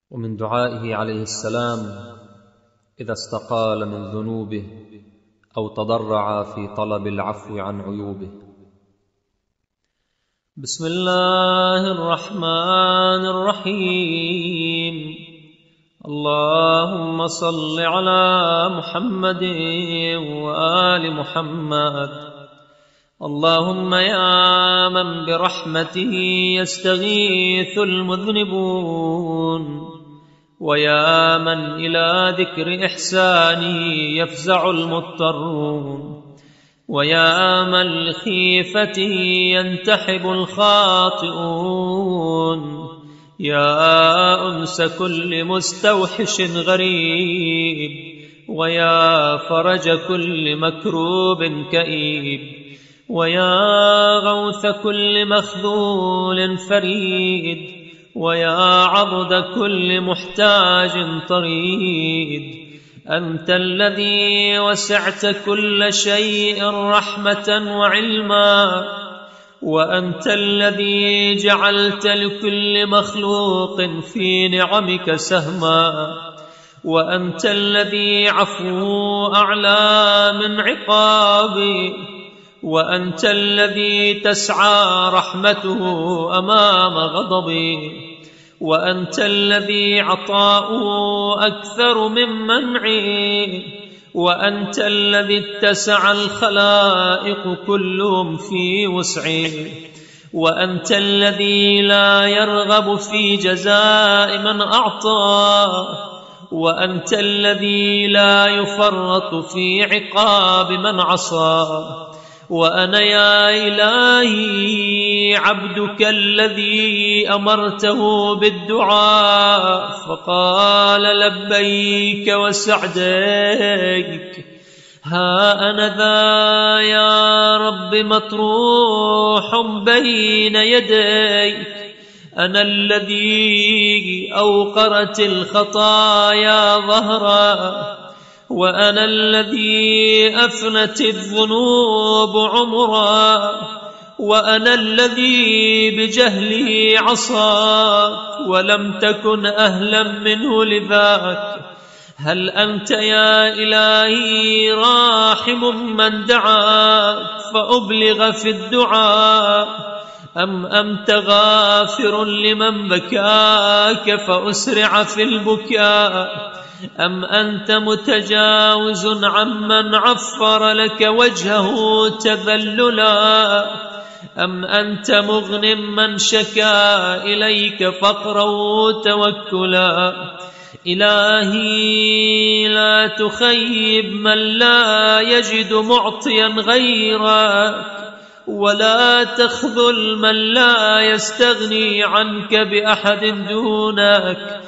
ومن دعائه عليه السلام إذا استقال من ذنوبه أو تضرع في طلب العفو عن عيوبه. بسم الله الرحمن الرحيم. اللهم صل على محمد وآل محمد. اللهم يا من برحمته يستغيث المذنبون، ويا من إلى ذكر إحسانه يفزع المضطرون، ويا من لخيفته ينتحب الخاطئون، يا أنس كل مستوحش غريب، ويا فرج كل مكروب كئيب، ويا غوث كل مخذول فريد، ويا عضد كل محتاج طريد. أنت الذي وسعت كل شيء رحمة وعلما، وأنت الذي جعلت لكل مخلوق في نعمك سهما، وأنت الذي عفو أعلى من عقابي، وأنت الذي تسعى رحمته أمام غضبي، وأنت الذي عطاؤه أكثر من منعي، وأنت الذي اتسع الخلائق كلهم في وسعي، وأنت الذي لا يرغب في جزاء من أعطى، وأنت الذي لا يفرط في عقاب من عصى. وأنا يا إلهي عبدك الذي أمرته بالدعاء فقال لبيك وسعديك. ها أنا ذا يا رب مطروح بين يديك، أنا الذي أوقرت الخطايا ظهرا، وأنا الذي أفنت الذنوب عمرا، وأنا الذي بجهله عصاك ولم تكن أهلا منه لذاك. هل أنت يا إلهي راحم من دعاك فأبلغ في الدعاء، أم أنت غافر لمن بكاك فأسرع في البكاء، أم أنت متجاوز عمن عفر لك وجهه تذللا، أم أنت مغن من شكا إليك فقرا توكلا. إلهي لا تخيب من لا يجد معطيا غيرك، ولا تخذل من لا يستغني عنك بأحد دونك.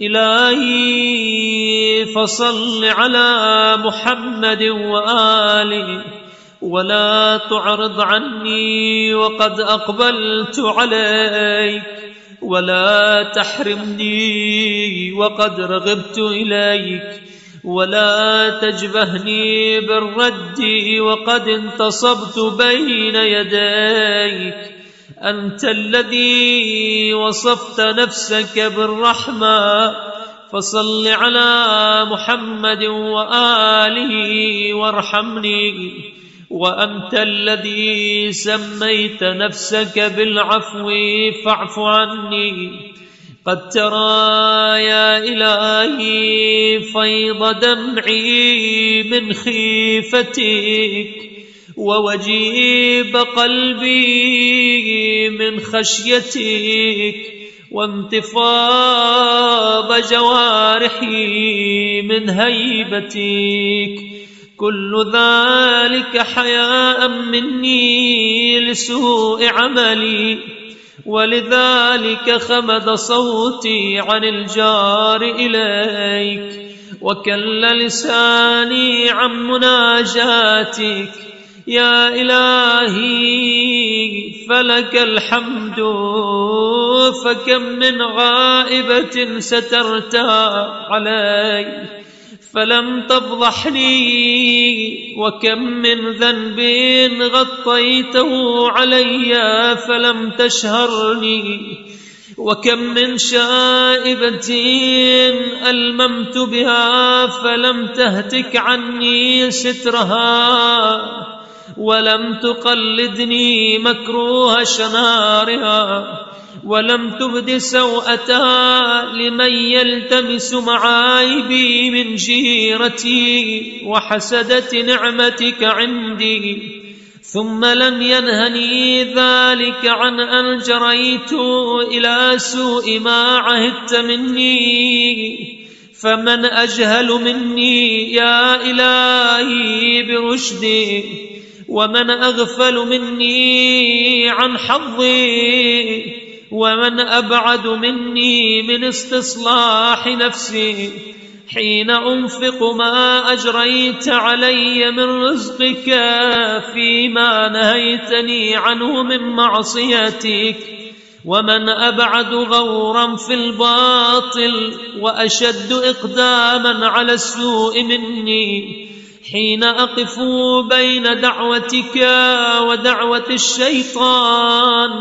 إلهي فصل على محمد وآله، ولا تعرض عني وقد أقبلت عليك، ولا تحرمني وقد رغبت إليك، ولا تجبهني بالرد وقد انتصبت بين يديك. أنت الذي وصفت نفسك بالرحمة، فصل على محمد وآله وارحمني. وأنت الذي سميت نفسك بالعفو فاعف عني. قد ترى يا إلهي فيض دمعي من خيفتك، ووجيب قلبي من خشيتك، وانتفاض جوارحي من هيبتك. كل ذلك حياء مني لسوء عملي، ولذلك خمد صوتي عن الجار إليك، وكل لساني عن مناجاتك. يا إلهي فلك الحمد، فكم من غائبة سترتها علي فلم تفضحني، وكم من ذنب غطيته علي فلم تشهرني، وكم من شائبة ألممت بها فلم تهتك عني سترها، ولم تقلدني مكروه شنارها، ولم تبد سوءتها لمن يلتمس معايبي من جيرتي وحسدة نعمتك عندي. ثم لم ينهني ذلك عن أن جريت إلى سوء ما عهدت مني، فمن أجهل مني يا إلهي برشدي، ومن أغفل مني عن حظي، ومن أبعد مني من استصلاح نفسي، حين أنفق ما أجريت علي من رزقك فيما نهيتني عنه من معصيتك، ومن أبعد غورا في الباطل وأشد إقداما على السوء مني، حين أقف بين دعوتك ودعوة الشيطان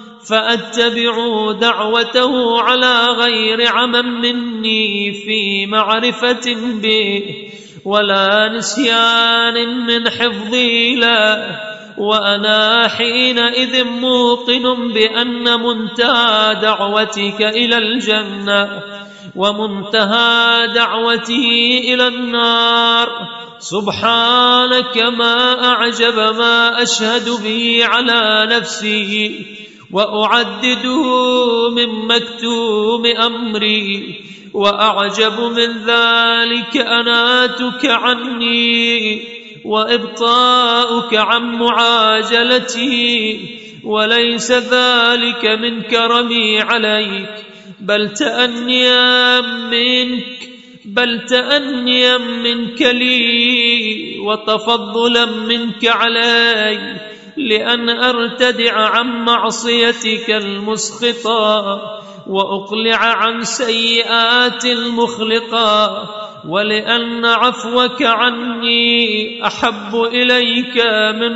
فأتبع دعوته على غير عمى مني في معرفة به ولا نسيان من حفظي له، وأنا حينئذ موقن بأن منتهى دعوتك إلى الجنة ومنتهى دعوتي إلى النار. سبحانك ما أعجب ما أشهد به على نفسي وأعدده من مكتوم أمري، وأعجب من ذلك أناتك عني وإبطاؤك عن معاجلتي، وليس ذلك من كرمي عليك بل تأنيا منك لي وتفضلا منك علي، لأن أرتدع عن معصيتك المسخطة وأقلع عن سيئات المخلقة، ولأن عفوك عني أحب إليك من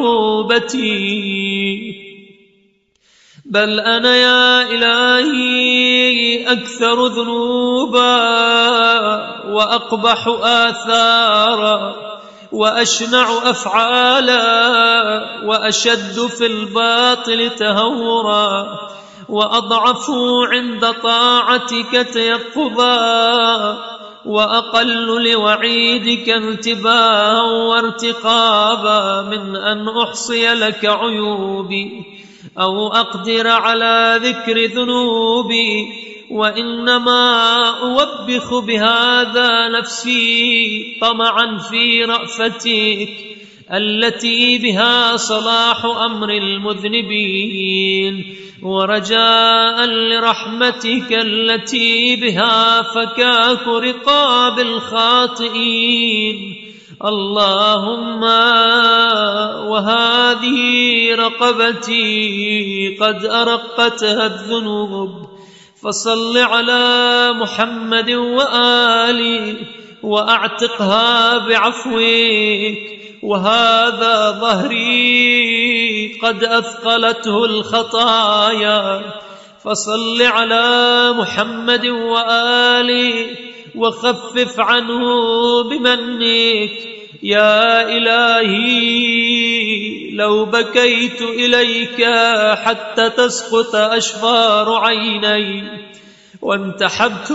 عقوبتي. بل أنا يا إلهي أكثر ذنوبا وأقبح آثارا وأشنع أفعالا وأشد في الباطل تهورا، وأضعف عند طاعتك تيقظا، وأقل لوعيدك انتباها وارتقابا من أن أحصي لك عيوبي أو أقدر على ذكر ذنوبي، وإنما أوبخ بهذا نفسي طمعا في رأفتك التي بها صلاح أمر المذنبين، ورجاء لرحمتك التي بها فكاك رقاب الخاطئين. اللهم وهذه رقبتي قد أرقتها الذنوب، فصل على محمد وآله وأعتقها بعفوك. وهذا ظهري قد أثقلته الخطايا، فصل على محمد وآله وخفف عنه بمنك. يا إلهي لو بكيت إليك حتى تسقط أشفار عيني، وانتحبت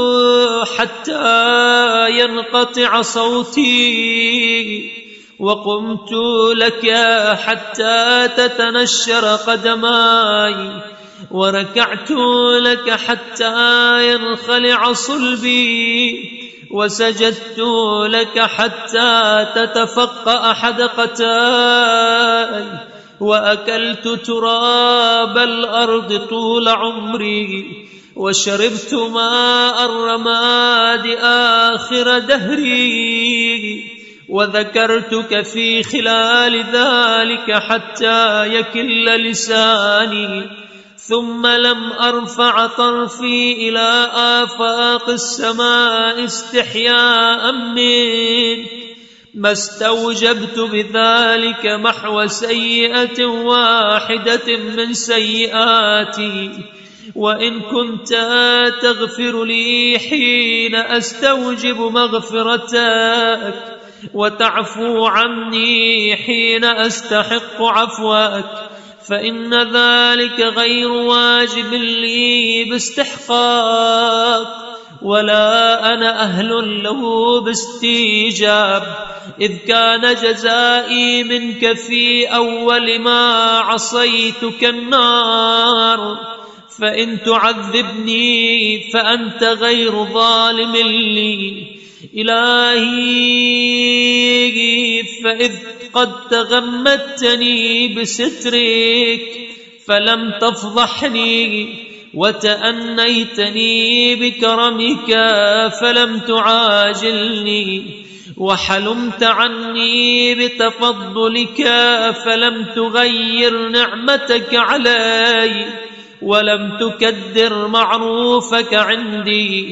حتى ينقطع صوتي، وقمت لك حتى تتنشر قدماي، وركعت لك حتى ينخلع صلبي، وسجدت لك حتى تتفقأ حدقتاي، وأكلت تراب الأرض طول عمري، وشربت ماء الرماد آخر دهري، وذكرتك في خلال ذلك حتى يكل لساني، ثم لم أرفع طرفي إلى آفاق السماء استحياء منك، ما استوجبت بذلك محو سيئة واحدة من سيئاتي، وإن كنت تغفر لي حين أستوجب مغفرتك وتعفو عني حين أستحق عفوك، فإن ذلك غير واجب لي باستحقاق، ولا أنا أهل له باستيجاب، إذ كان جزائي منك في أول ما عصيتك النار، فإن تعذبني فأنت غير ظالم لي. إلهي فإذ قد تغمدتني بسترك فلم تفضحني، وتأنيتني بكرمك فلم تعاجلني، وحلمت عني بتفضلك فلم تغير نعمتك علي، ولم تكدر معروفك عندي،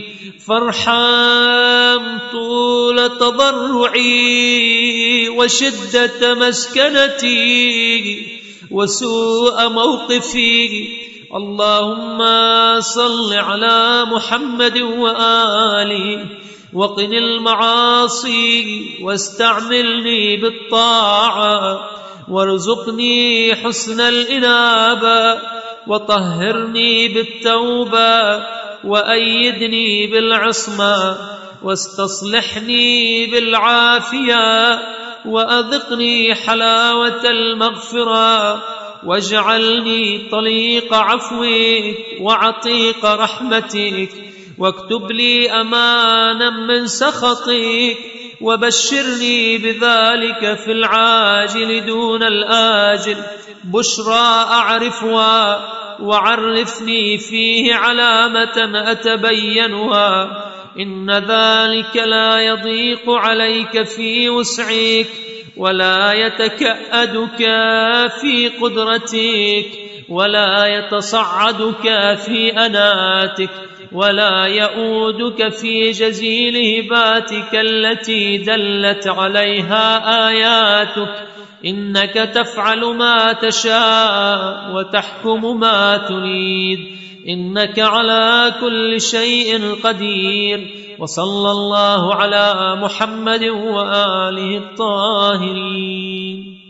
فارحم طول تضرعي وشدة مسكنتي وسوء موقفي. اللهم صل على محمد وآله، وقن المعاصي واستعملني بالطاعة، وارزقني حسن الإنابة، وطهرني بالتوبة، وأيدني بالعصمة، واستصلحني بالعافية، وأذقني حلاوة المغفرة، واجعلني طليق عفوك وعتيق رحمتك، واكتب لي أمانا من سخطك، وبشرني بذلك في العاجل دون الآجل، بشرى أعرفها، وعرفني فيه علامة أتبينها، إن ذلك لا يضيق عليك في وسعك، ولا يتكأدك في قدرتك، ولا يتصعدك في أناتك، ولا يؤودك في جزيل هباتك التي دلت عليها آياتك، إنك تفعل ما تشاء وتحكم ما تريد، إنك على كل شيء قدير. وصلى الله على محمد وآله الطاهرين.